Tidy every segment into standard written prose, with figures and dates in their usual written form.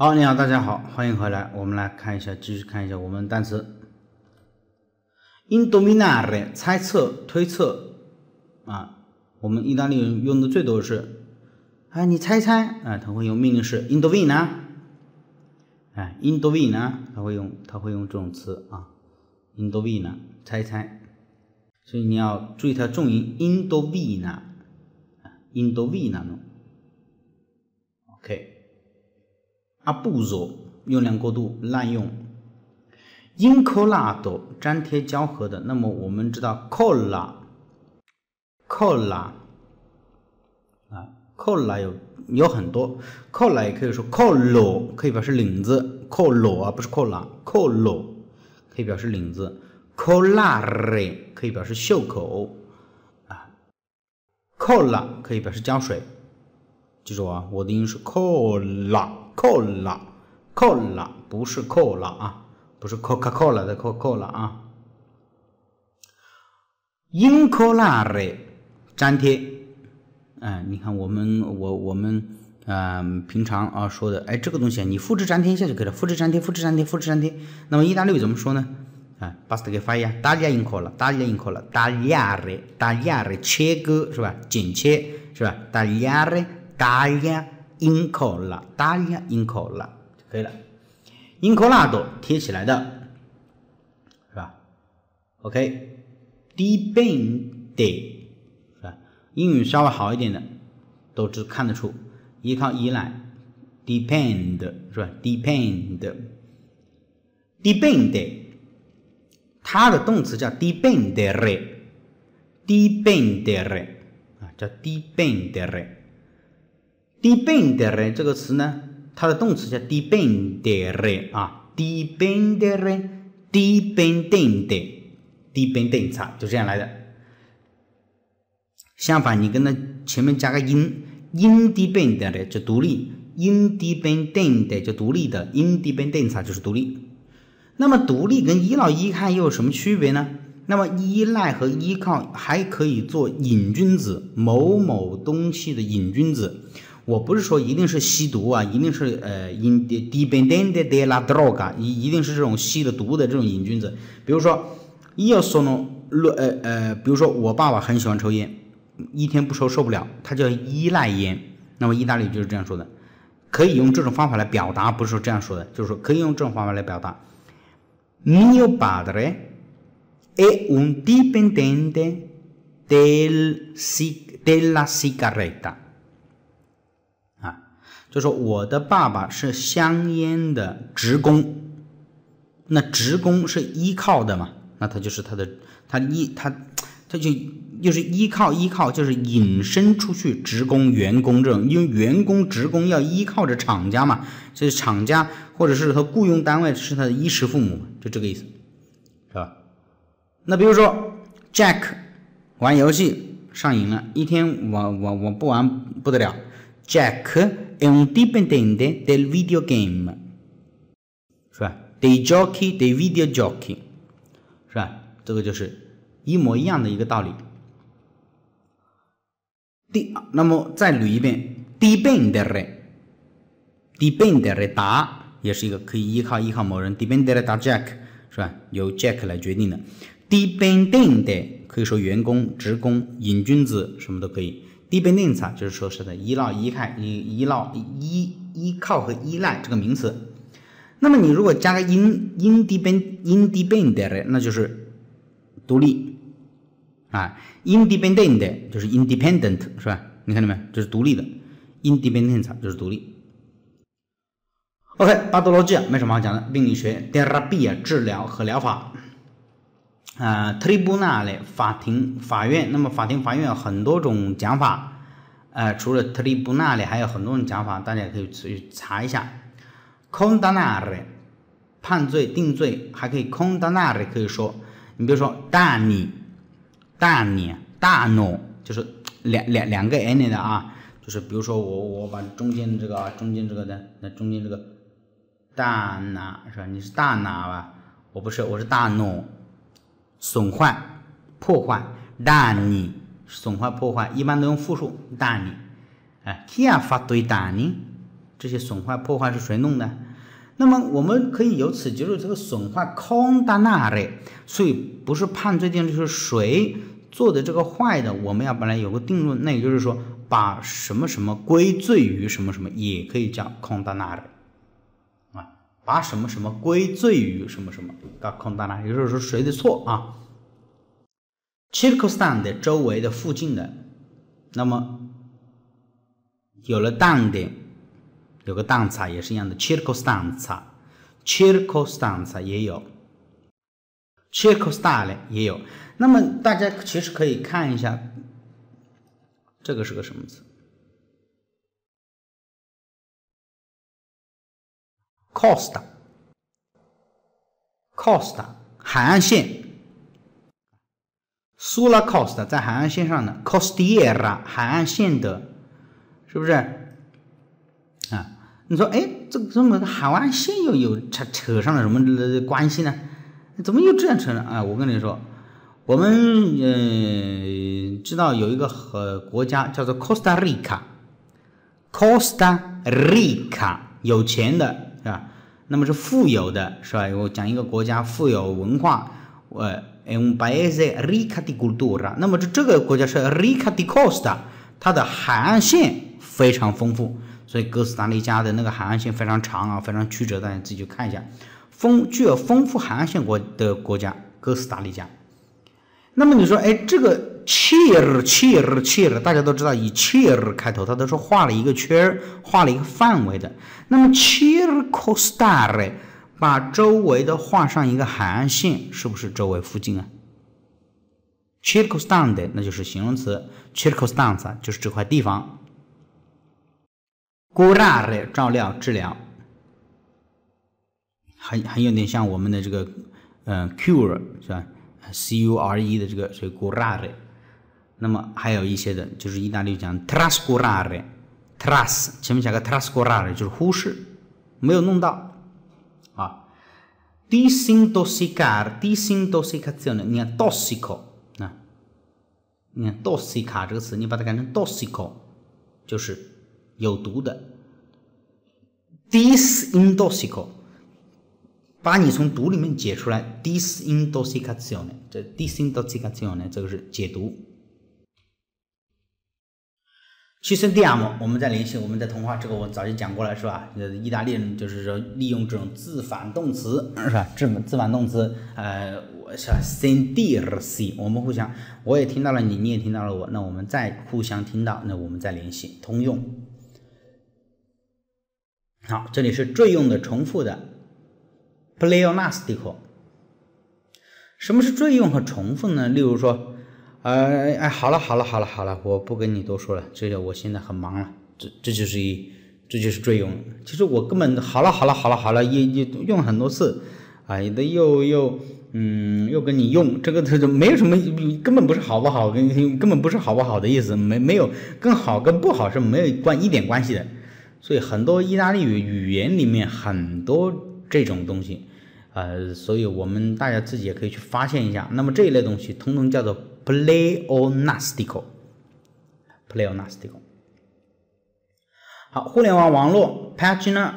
好，你好，大家好，欢迎回来。我们来看一下，继续看一下我们单词 indovinare 猜测、推测啊。我们意大利人用的最多的是，你猜一猜啊，他会用命令式 indovina，indovina， 他会用这种词啊 ，indovina 猜一猜，所以你要注意它重音 indovina 呢 ，OK。abuso 用量过度、滥用 ，incollato 粘贴交合的。那么我们知道 colla 有很多 ，colla 也可以说 collo 可以表示领子 ，collo 不是 colla，collo 可以表示领子 ，collare 可以表示袖口，colla 可以表示胶水。记住啊，我的音是 colla， 不是 cola 啊，不是 Coca-Cola 的 Coca-Cola 啊。incollare 粘贴，你看我们平常说的，这个东西你复制粘贴一下就可以了，复制粘贴。那么意大利语怎么说呢？basta che fai taglia incolla，tagliare 切割是吧？剪切是吧？taglia incolla 就可以了。incollato 贴起来的是吧 ？OK，dipende 是吧？英语稍微好一点的都看得出，依靠依赖 depend 是吧 ？depende 它的动词叫 dipendere 叫 dipendere 这个词呢，它的动词叫 dipendere dipendenza 就这样来的。相反，你跟它前面加个independere 就独立 ，independente 就独立的 ，independenza 就是独立。那么独立跟依赖依靠又有什么区别呢？那么依赖和依靠还可以做瘾君子，某某东西的瘾君子。我不是说一定是吸毒啊，一定是dipendente della droga， 一定是这种吸了毒的这种瘾君子。比如说比如说我爸爸很喜欢抽烟，一天不抽受不了，他叫依赖烟。那么意大利就是这样说的，可以用这种方法来表达，不是说这样说的，就是说可以用这种方法来表达。Mio padre è un dipendente della sigaretta。就说我的爸爸是香烟的职工，那职工是依靠的嘛，那他就是他就是依靠就是引申出去职工员工这种，因为员工职工要依靠着厂家嘛，这是厂家或者是他雇佣单位是他的衣食父母，就这个意思，是吧？那比如说 Jack 玩游戏上瘾了，一天我不玩不得了。Jack è un dipendente del videogame， 是吧？ dei videogiochi， 是吧？这个就是一模一样的一个道理。那么再捋一遍 ，dipendere 打也是一个可以依靠某人 ，dipendere da Jack 是吧？由 Jack 来决定的。dipendente 可以说员工、职工、瘾君子什么都可以。dipendenza 就是说是的依靠和依赖这个名词。那么你如果加个 independere 那就是独立independente 就是 independent 是吧？你看到没有？这是独立的 independenza 就是独立。OK， patologia 没什么好讲的，病理学 terapia 治疗和疗法。tribunale 法院，那么法院有很多种讲法，除了 tribunale 还有很多种讲法，大家可以去查一下。condannare 判罪定罪，还可以 condannare 可以说，你比如说 danno 就是两个 n 的啊，就是比如说我把中间这个的，那中间这个大拿是吧？你是大拿吧？我不是，我是大诺。损坏、破坏 danni 损坏、破坏，一般都用复数 danni。chi ha fatto i danni 这些损坏破坏是谁弄的？那么我们可以由此结论，这个损坏 condannare， 所以不是判罪定，就是谁做的这个坏的，我们要本来有个定论，那也就是说把什么什么归罪于什么什么，也可以叫 condannare。把什么什么归罪于什么什么，叫 condannare， 也就是说谁的错啊 ？circostante 周围的、附近的，那么有了 dante， 有个 danza 也是一样的 circostanza 也有 ，circostare 也有。那么大家其实可以看一下，这个是个什么词？ costa 海岸线 sulla costa 在海岸线上的 costiera 海岸线的，是不是啊？你说哎，这么海岸线又有扯上了什么关系呢？怎么又这样扯呢？啊，我跟你说，我们知道有一个国家叫做 Costa Rica 有钱的是吧？那么是富有的，是吧？我讲一个国家富有文化，è un paese ricca di cultura。那么这个国家是 ricca di costa， 它的海岸线非常丰富，所以哥斯达黎加的那个海岸线非常长啊，非常曲折，大家自己去看一下。具有丰富海岸线的国家，哥斯达黎加。那么你说，哎，这个 cheer， 大家都知道以 cheer 开头，它都是画了一个圈，画了一个范围的。那么 circostare 把周围的画上一个海岸线，是不是周围附近啊 ？circostante 那就是形容词 ，circostanza 就是这块地方。curare 照料治疗，很有点像我们的这个cure 是吧？ cure 的这个，所以 curare。那么还有一些的，就是意大利讲 trascurare，tras 前面加个 trascurare 就是忽视，没有弄到啊。disintoxicazione， 你看 tossico 啊，你看 tossica 这个词，你把它改成 tossico， 就是有毒的。disintoxico。把你从毒里面解出来 ，disintoxicazione， 这 disintoxicazione 这个是解毒。ci sentiamo， 我们再联系，我们在通话，这个我早就讲过了，是吧？意大利人就是说利用这种自反动词，是吧？自反动词，是吧 sentirsi， 我们互相，我也听到了你，你也听到了我，那我们再互相听到，那我们再联系，通用。好，这里是缀用的重复的。pleonastico， 什么是缀用和重复呢？例如说，好了，我不跟你多说了，这个我现在很忙了，这就是缀用。其实我根本好了，也用很多次啊，又跟你用这个没有什么，根本不是好不好，根本不是好不好的意思，没有跟好跟不好是没有一点关系的。所以很多意大利语言里面很多这种东西。所以我们大家自己也可以去发现一下。那么这一类东西通通叫做 pleonastico。好，互联网网络 pagina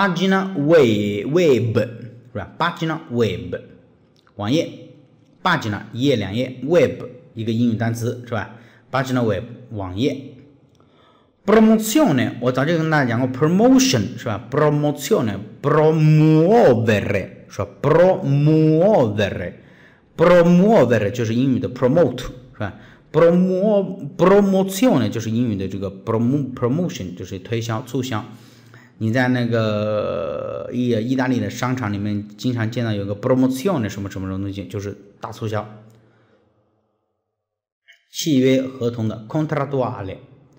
web 是吧 ？pagina web 网页 pagina 一页两页 web 一个英语单词是吧 ？pagina web 网页。promozione 我早就跟大家讲过 promotion 是吧 ？promozione promuovere。说 promuovere 就是英语的 promote 是吧 promozione 就是英语的这个 promotion 就是推销促销。你在那个意大利的商场里面经常见到有个 promozione 什么东西，就是大促销。契约合同的 contratto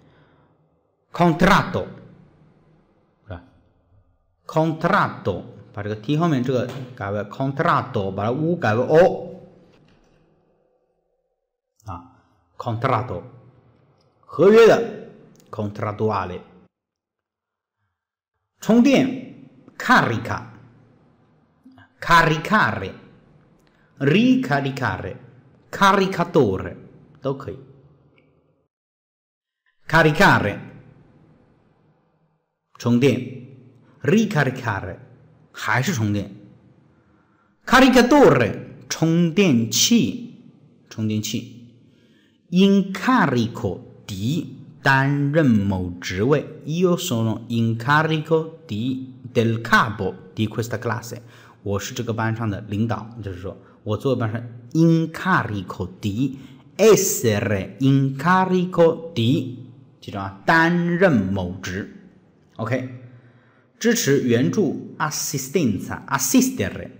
是吧 contratto把这个 t 后面这个改为 contratto， 把它 u 改为 o 啊 contratto 合约的 contrattuale。充电 caricare ricaricare caricatore 都可以。caricare 充电 ，ricaricare 还是充电 ，caricatore 充电器，充电器 ，incarico di 担任某职位 ，io sono incarico del capo di questa classe， 我是这个班上的领导，就是说我作为班上 incarico di essere incarico di， 记住啊，担任某职 ，OK。支持援助 assistenza assistere，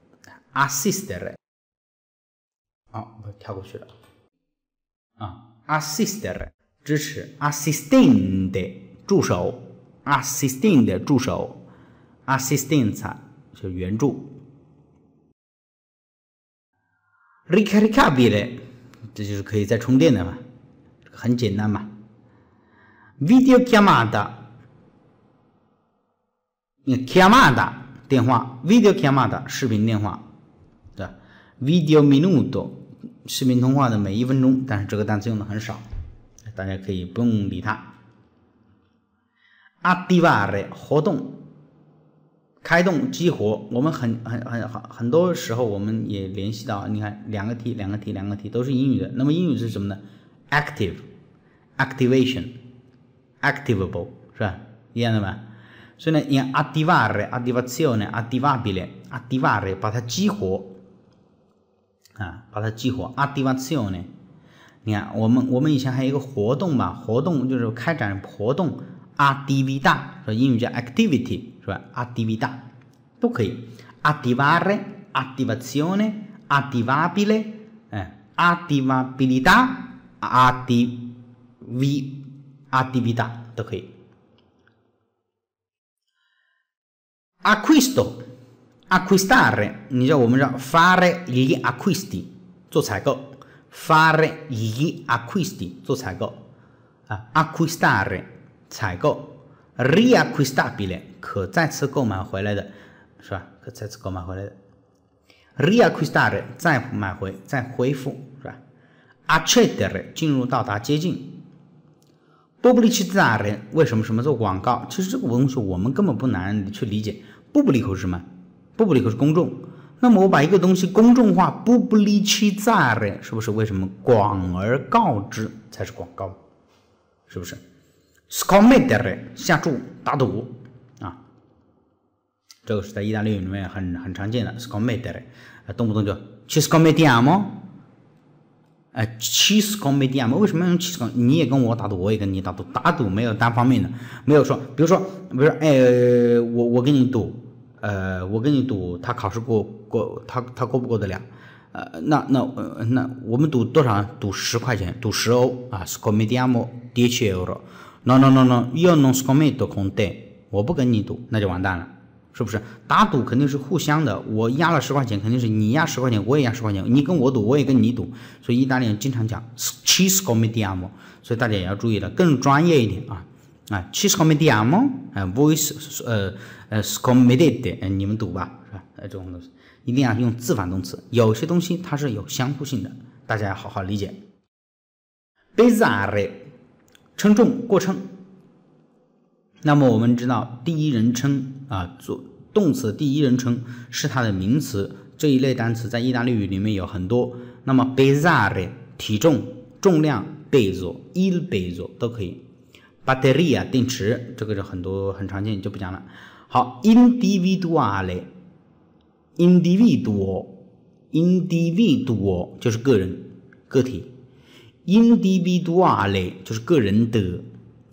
我跳过去了assistere 支持 assistente 助手 assistente 助手 assistenza 是援助 ricaricabile 这就是可以再充电的嘛，这个很简单嘛 videochiamata chiamata 电话 video chiamata 视频电话，对吧 video minuto 视频通话的每1分钟，但是这个单词用的很少，大家可以不用理它。attivare 活动，开动激活，我们很多时候我们也联系到，你看两个 t 都是英语的，那么英语是什么呢 ？active activation activable 是吧？一样的吧？所以呢，你 attivare attivazione attivabile attivare 把它激活把它激活 attivazione， 你看我们以前还有一个活动嘛，活动就是开展活动 attività， 说英语叫 activity 是吧 attività 都可以 attivare attivazione attivabile attivabilità attività 都可以。acquisto acquistare 你知道我们叫 fare gli acquisti 做采购 fare gli acquisti 做采购acquistare 采购 riacquistabile 可再次购买回来的是吧？可再次购买回来的 riacquistare 再买回再恢复是吧 accedere 进入到达接近Pubblicizzare 为什么做广告？其实这个东西我们根本不难去理解。Pubblico 是什么 ？Pubblico 是公众。那么我把一个东西公众化 ，pubblicizzare 是不是为什么广而告之才是广告？是不是 ？Scommettere 下注打赌这个是在意大利语里面很常见的 scommettere， 动不动就 ci scommettiamo。ci scommettiamo 为什么用 ci scommettiamo？ 你也跟我打赌，我也跟你打赌，打赌没有单方面的，没有说，比如说，我跟你赌，他考试他过不过得了？那我们赌多少？赌10块钱，赌10欧scommettiamo 10 euro。No io non scommetto con te， 我不跟你赌，那就完蛋了。是不是打赌肯定是互相的？我压了10块钱，肯定是你压10块钱，我也压10块钱，你跟我赌，我也跟你赌。所以意大利人经常讲 ci scommettiamo， 所以大家也要注意了，更专业一点ci scommettiamo voi scommettete 你们赌吧，是吧？这种东西一定要用自反动词，有些东西它是有相互性的，大家要好好理解。pesare 称重过称。那么我们知道第一人称做动词第一人称是它的名词，这一类单词在意大利语里面有很多。那么 pesare 体重重量 peso il peso 都可以。batteria 电池这个是很常见，就不讲了。好 individuo 就是个人个体 individuale 就是个人的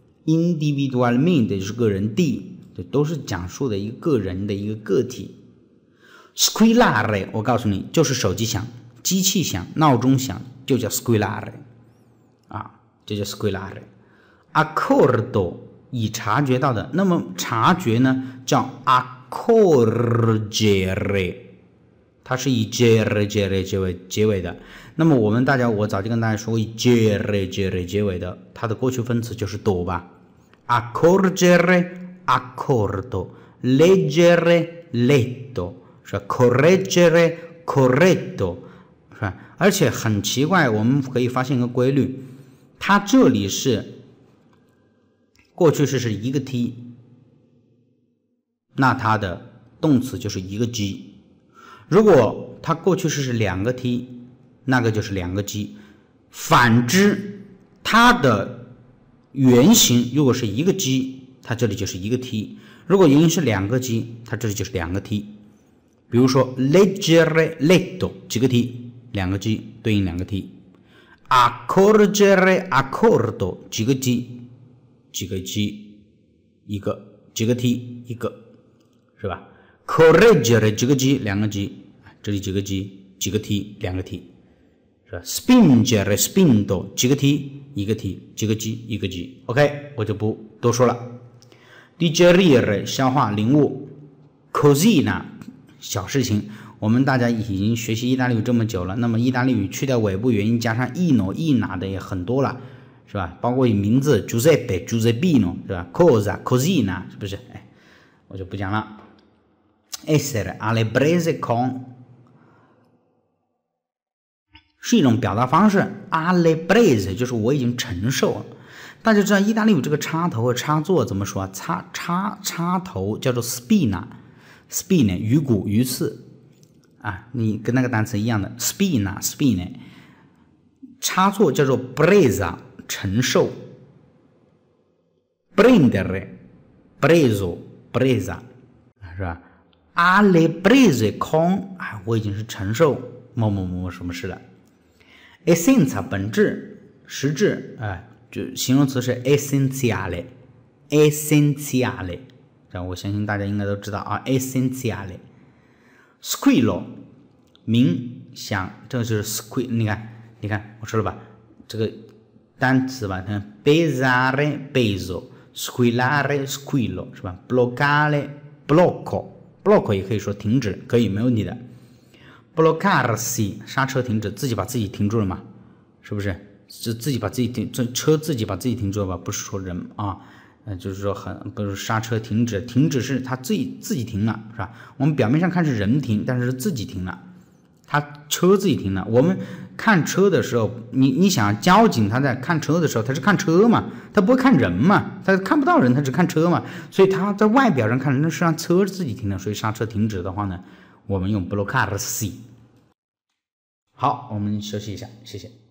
individualmente 就是个人的，这都是讲述的一个个人的一个个体。squillare 我告诉你就是手机响，机器响，闹钟响就叫 squillare 就叫 squillare。accordo 已察觉到的，那么察觉呢叫 accorgere， 它是以 gere 结尾的。那么我早就跟大家说过，以 gere 结尾的，它的过去分词就是 do 吧。accorgere accordo leggere letto 是吧 correggere corretto 是吧？而且很奇怪，我们可以发现一个规律，它这里是过去式是一个 t， 那它的动词就是一个 G。如果它过去式是两个 T， 那个就是两个 G。反之，它的原型如果是一个 G， 它这里就是一个 T。如果原型是两个 G， 它这里就是两个 T。比如说 leggere letto 几个 T， 两个 G 对应两个 T。accorgere accordo 几个 G， 几个 G 一个，几个 T 一个，是吧？ correggere 几个 G， 两个 G， 这里几个 G， 几个 T， 两个 T， 是吧？ spingere spinto 几个 T， 一个 T， 几个 G， 一个 G。 OK， 我就不多说了。digerire 消化领悟， cosina 小事情。我们大家已经学习意大利语这么久了，那么意大利语去掉尾部元音加上 ino、ina 的也很多了，是吧？包括名字 Giuseppe、Giuseppino 是吧 ？cosa、cosina 是不是？哎，我就不讲了。essere alle prese con 是一种表达方式 ，alle prese 就是我已经承受了。大家知道意大利语这个插头和插座怎么说啊？插头叫做 spina 鱼骨鱼刺啊，你跟那个单词一样的 spina。插座叫做 presa 承受 ，prendere preso presa 是吧？alle prese con 啊，我已经是承受某某某什么事了。essenza 本质实质啊，就形容词是 essenziale， 这样我相信大家应该都知道啊 essenziale。squillo 鸣响，这个就是 squillo， 你看我说了吧，这个单词吧，看 pesare peso， squillare squillo 是吧 ？bloccare blocco 也可以说停止，可以没问题的。bloccarsi 刹车停止，自己把自己停住了嘛，是不是？是自己把自己停，这车自己把自己停住了吧？不是说人啊，就是说不是刹车停止，停止是他自己停了，是吧？我们表面上看是人停，但是自己停了，他车自己停了。我们看车的时候，你想交警他在看车的时候，他是看车嘛，他不会看人嘛，他看不到人，他只看车嘛，所以他在外表上看人，那实际上车自己停了，所以刹车停止的话呢，我们用 bloccarsi。好，我们休息一下，谢谢。